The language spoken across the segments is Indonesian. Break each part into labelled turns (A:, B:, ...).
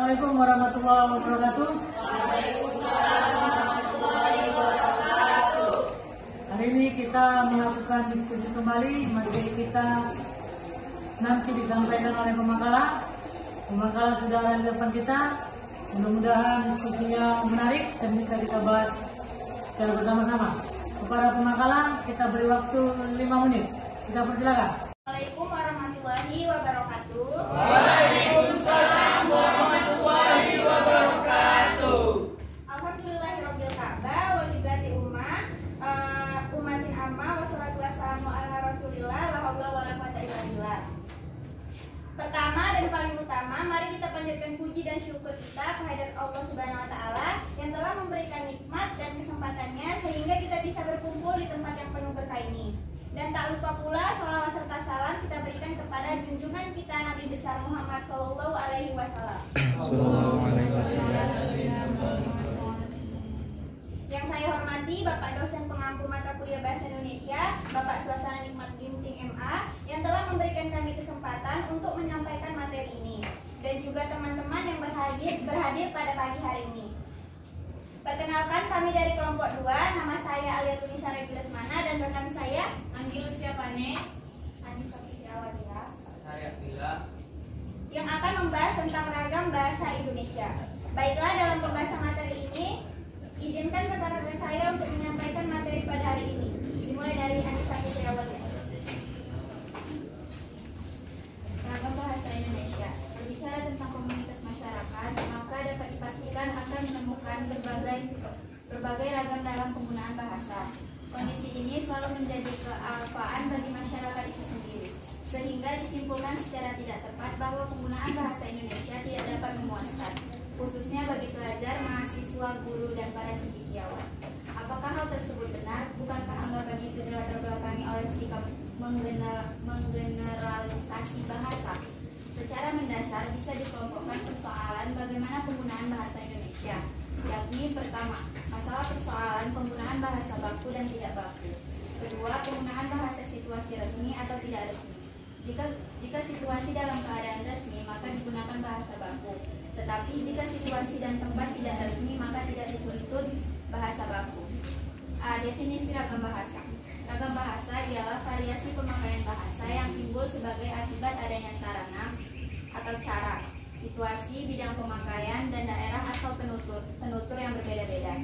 A: Assalamualaikum warahmatullahi wabarakatuh. Hari ini kita melakukan diskusi kembali materi kita nanti disampaikan oleh pemakalah. Pemakalah sudah ada di depan kita. Mudah-mudahan diskusinya menarik dan bisa kita bahas secara bersama-sama. Kepada pemakalah kita beri waktu 5 menit. Kita persilakan.
B: Assalamualaikum warahmatullahi wabarakatuh.
C: Waalaikumsalam warahmatullahi wabarakatuh.
B: Alhamdulillahirabbil ka'bah wa lillahi umatin amma wassalatu wassalamu ala rasulillah la haula wala quwwata illa billah. Pertama dan paling utama, mari kita panjatkan puji dan syukur kita kehadirat Allah Subhanahu wa taala yang telah memberikan nikmat dan kesempatannya sehingga kita bisa berkumpul di tempat yang penuh berkah ini. Dan tak lupa pula salawat serta salam kita berikan kepada junjungan kita Nabi besar Muhammad Sallallahu Alaihi Wasallam. Yang saya hormati Bapak dosen pengampu mata kuliah Bahasa Indonesia, Bapak Suasana Nikmat Ginting MA, yang telah memberikan kami kesempatan untuk menyampaikan materi ini, dan juga teman-teman yang berhadir pada pagi hari ini. Perkenalkan, kami dari kelompok 2, nama saya Alia Tunisa Revi Lesmana dan rekan saya Anggi Lutfia Pane, Anissa Fitriawatia, yang akan membahas tentang ragam bahasa Indonesia. Baiklah, dalam pembahasan materi ini, izinkan rekan-rekan saya untuk menyampaikan materi pada hari ini. Dimulai dari Anissa Fitriawatia. Ragam bahasa Indonesia. Berbicara tentang komunitas masyarakat, maka dapat dipastikan akan menemukan berbagai ragam dalam penggunaan bahasa. Kondisi ini selalu menjadi kealpaan bagi masyarakat itu sendiri, sehingga disimpulkan secara tidak tepat bahwa penggunaan bahasa Indonesia tidak dapat memuaskan, khususnya bagi pelajar, mahasiswa, guru, dan para cendekiawan. Apakah hal tersebut benar? Bukankah anggapan itu dilatar belakangi oleh sikap menggeneralisasi bahasa? Secara mendasar bisa dikelompokkan persoalan bagaimana penggunaan bahasa Indonesia, yakni pertama, masalah persoalan penggunaan bahasa baku dan tidak baku. Kedua, penggunaan bahasa situasi resmi atau tidak resmi. Jika situasi dalam keadaan resmi, maka digunakan bahasa baku. Tetapi jika situasi dan tempat tidak resmi, maka tidak dituntut bahasa baku. A. Definisi ragam bahasa. Ragam bahasa ialah variasi pemakaian bahasa yang timbul sebagai akibat adanya sarana atau cara, situasi, bidang pemakaian, dan daerah asal penutur yang berbeda-beda.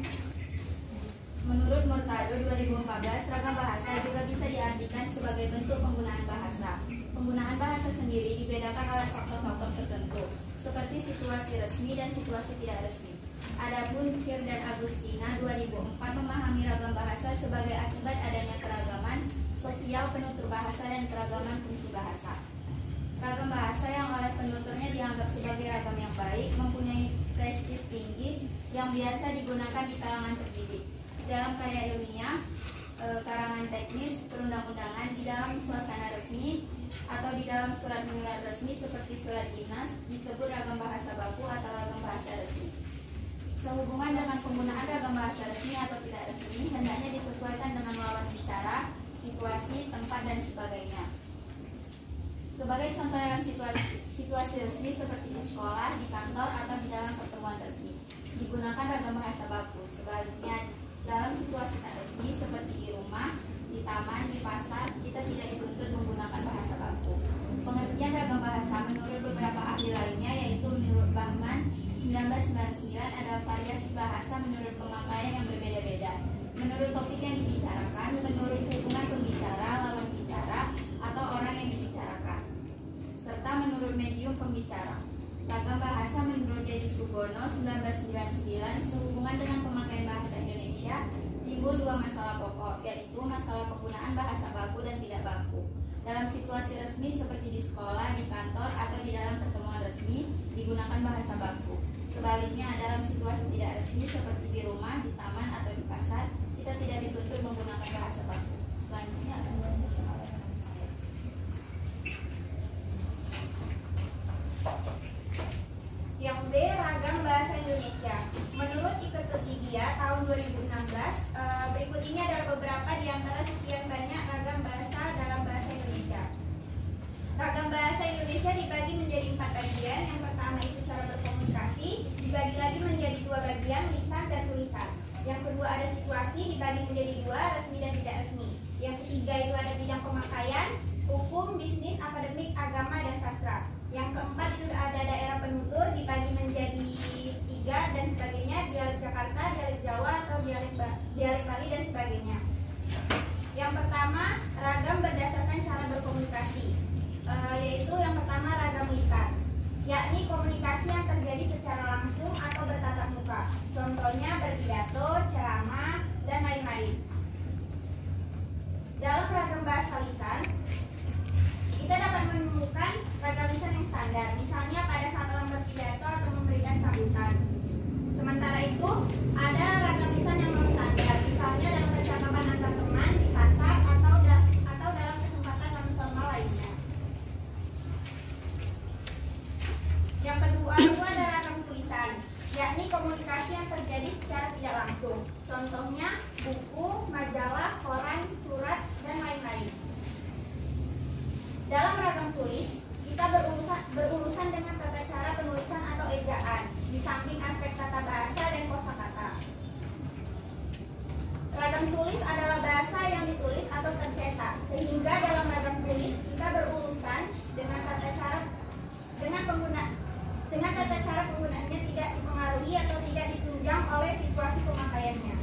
B: Menurut Murtado 2014, ragam bahasa juga bisa diartikan sebagai bentuk penggunaan bahasa. Penggunaan bahasa sendiri dibedakan oleh faktor-faktor tertentu, seperti situasi resmi dan situasi tidak resmi. Adapun Chir dan Agustina 2004 memahami ragam bahasa sebagai akibat adanya keragaman sosial penutur bahasa dan keragaman fungsi bahasa. Ragam bahasa yang oleh penuturnya dianggap sebagai ragam yang baik mempunyai prestis tinggi yang biasa digunakan di kalangan terdidik, dalam karya ilmiah, karangan teknis, perundang-undangan, di dalam suasana resmi, atau di dalam surat menyurat resmi seperti surat dinas, disebut ragam bahasa baku atau ragam bahasa resmi. Sehubungan dengan penggunaan ragam bahasa resmi atau tidak resmi, hendaknya disesuaikan dengan lawan bicara, situasi, tempat, dan sebagainya. Sebagai contoh dalam situasi resmi seperti di sekolah, di kantor, atau di dalam pertemuan resmi, digunakan ragam bahasa baku. Sebaliknya, dalam situasi tak resmi seperti di rumah, di taman, di pasar, kita tidak dituntut menggunakan bahasa baku. Pengertian ragam bahasa menurut beberapa ahli lainnya, yaitu menurut Bahman 1999 adalah variasi bahasa menurut pemakaian yang berbeda-beda, menurut topik yang dibicarakan, menurut hubungan pembicara, lawan bicara, atau orang yang dibicarakan, serta menurut medium pembicara. Ragam bahasa menurut Dedi Suborno 1999 sehubungan dengan pemakaian bahasa Indonesia timbul dua masalah pokok, yaitu masalah penggunaan bahasa baku dan tidak baku. Dalam situasi resmi seperti di sekolah, di kantor, atau di dalam pertemuan resmi digunakan bahasa baku. Sebaliknya, dalam situasi tidak resmi seperti di rumah, di taman, atau di pasar, kita tidak dituntut menggunakan bahasa baku. Selanjutnya akan dilanjutkan oleh rekan saya. Yang B, ragam bahasa Indonesia. Menurut Wikipedia tahun 2016, berikut ini adalah beberapa di antara sekian banyak ragam bahasa dalam bahasa Indonesia. Ragam bahasa Indonesia dibagi menjadi 4 bagian. Yang pertama itu cara berkomunikasi, Yang kedua ada situasi, dibagi menjadi dua, resmi dan tidak resmi. Yang ketiga itu ada bidang pemakaian, hukum, bisnis, akademik, agama, dan sastra. Yang keempat itu ada daerah penutur, dibagi menjadi tiga dan sebagainya, dialek Jakarta, dialek Jawa, atau dialek Bali, dan sebagainya. Yang pertama, ragam berdasarkan cara berkomunikasi, yaitu yang pertama ragam lisan, yakni komunikasi yang terjadi secara langsung atau bertatap muka. Contohnya berpidato, ceramah, dan lain-lain. Dalam ragam bahasa lisan, kita dapat menemukan ragam lisan yang standar, misalnya pada saat orang berpidato atau memberikan sambutan. Sementara itu, ada ragam lisan yang non standar, misalnya dalam percakapan antar teman, di pasar, atau dalam kesempatan non-formal lainnya. Yang kedua itu ada ragam tulisan, yakni komunikasi yang terjadi secara tidak langsung. Contohnya buku, majalah, koran, surat, dan lain-lain. Dalam ragam tulis, kita berurusan dengan tata cara penulisan atau ejaan, di samping aspek tata bahasa dan kosakata. Ragam tulis adalah bahasa yang ditulis atau tercetak, sehingga dalam ragam tulis kita berurusan dengan tata cara penggunaannya tidak dipengaruhi atau tidak ditunjang oleh situasi pemakaiannya.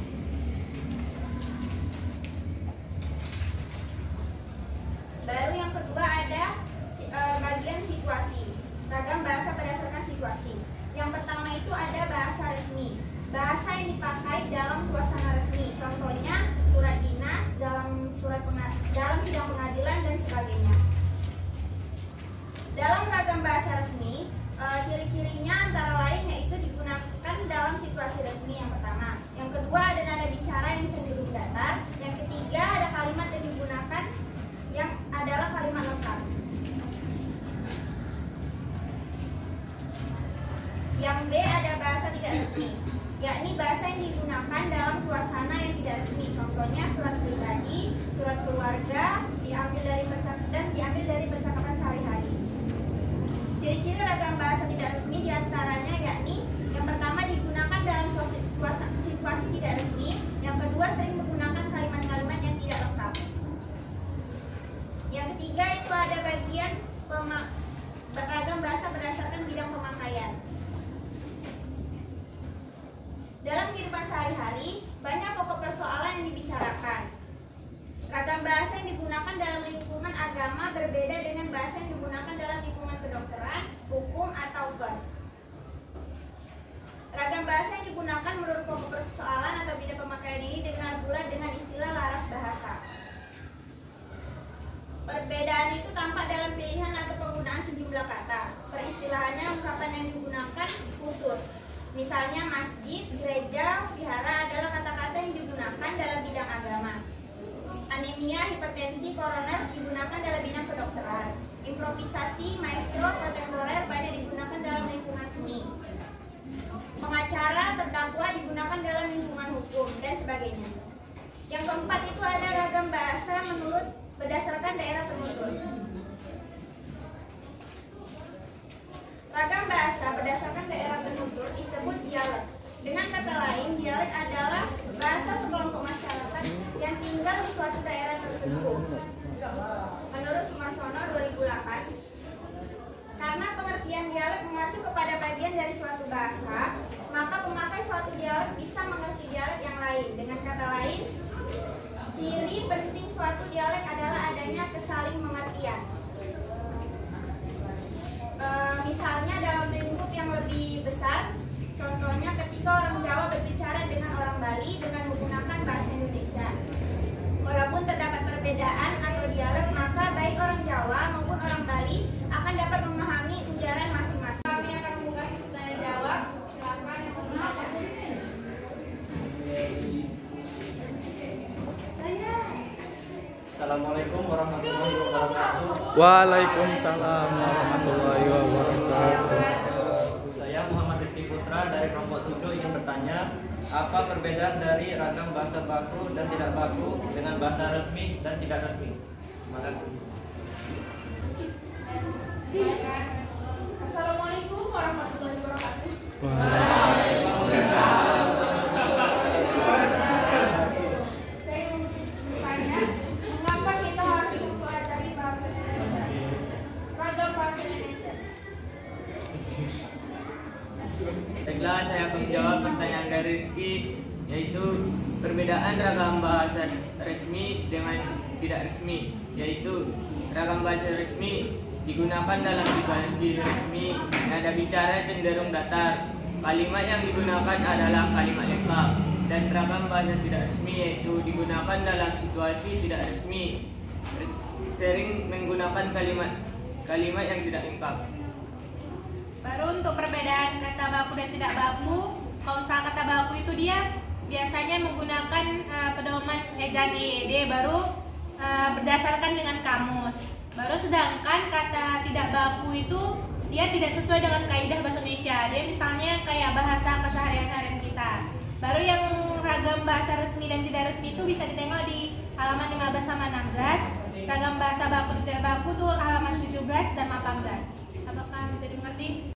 B: Baru yang kedua ada bagian situasi, ragam bahasa berdasarkan situasi. Yang pertama itu ada bahasa resmi, bahasa yang dipakai dalam suasana resmi. Contohnya surat dinas, dalam sidang pengadilan, dan sebagainya. Dalam ragam bahasa resmi, ciri-cirinya antara lain yaitu digunakan dalam situasi resmi yang pertama. Yang kedua ada nada bicara yang cenderung datar. Yang ketiga ada kalimat yang digunakan yang adalah kalimat lengkap. Yang B ada bahasa tidak resmi, yakni bahasa yang digunakan dalam suasana yang tidak resmi. Contohnya surat pribadi, surat keluarga, diambil dari percakapan sehari-hari. Ciri-ciri ragam bahasa tidak resmi diantaranya yakni yang pertama digunakan dalam situasi tidak resmi, yang kedua sering menggunakan kalimat-kalimat yang tidak lengkap. Yang ketiga itu ada bagian ragam bahasa berdasarkan bidang pemakaian. Dalam kehidupan sehari-hari, banyak pokok persoalan yang dibicarakan. Ragam bahasa yang digunakan dalam lingkungan agama berbeda dengan bahasa yang digunakan dalam lingkungan kedokteran, hukum, atau pers. Ragam bahasa yang digunakan menurut pokok persoalan atau bidang pemakaian ini dikenal pula dengan istilah laras bahasa. Perbedaan itu tampak dalam pilihan atau penggunaan sejumlah kata. Peristilahannya ungkapan yang digunakan khusus. Misalnya masjid, gereja, vihara adalah kata-kata yang digunakan dalam bidang agama. Anemia, hipertensi, koroner digunakan dalam bidang kedokteran. Improvisasi, maestro, kontemporer banyak digunakan dalam lingkungan seni. Pengacara, terdakwa digunakan dalam lingkungan hukum, dan sebagainya. Yang keempat itu ada ragam bahasa menurut berdasarkan daerah penutur. Ragam bahasa berdasarkan daerah penutur disebut dialek. Dengan kata lain, dialek adalah bahasa sekelompok masyarakat yang tinggal di suatu daerah tertentu. Menurut Sumarsono 2008, karena pengertian dialek mengacu kepada bagian dari suatu bahasa, maka pemakai suatu dialek bisa mengerti dialek yang lain. Dengan kata lain, ciri penting suatu dialek adalah adanya kesaling mengertian. Misalnya dalam lingkup yang lebih besar, contohnya ketika orang Jawa berbicara dengan orang Bali dengan menggunakan bahasa Indonesia. Walaupun terdapat perbedaan atau dialek, maka baik orang Jawa maupun orang Bali akan dapat memahami ujaran masing-masing. Kami akan membuka sesi tanya jawab. Silakan yang mau.
C: Assalamualaikum warahmatullahi wabarakatuh.
D: Waalaikumsalam warahmatullahi wabarakatuh.
C: Saya Muhammad Rizky Putra dari kelompok 7 ingin bertanya, apa perbedaan dari ragam bahasa baku dan tidak baku dengan bahasa resmi dan tidak resmi? Terima kasih.
E: Assalamualaikum warahmatullahi wabarakatuh.
D: Waalaikumsalam.
E: Baiklah, saya akan menjawab pertanyaan dari Rizky, yaitu perbedaan ragam bahasa resmi dengan tidak resmi, yaitu ragam bahasa resmi digunakan dalam situasi resmi, nada bicara cenderung datar, kalimat yang digunakan adalah kalimat lengkap, dan ragam bahasa tidak resmi yaitu digunakan dalam situasi tidak resmi, sering menggunakan kalimat yang tidak lengkap.
F: Baru untuk perbedaan kata baku dan tidak baku, kalau misalnya kata baku itu dia biasanya menggunakan pedoman ejaan EYD baru berdasarkan dengan kamus. Baru sedangkan kata tidak baku itu dia tidak sesuai dengan kaidah bahasa Indonesia. Dia misalnya kayak bahasa keseharian-harian kita. Baru yang ragam bahasa resmi dan tidak resmi itu bisa ditengok di halaman 15 sama 16. Ragam bahasa baku dan tidak baku itu halaman 17 dan 18. Apakah bisa dimengerti?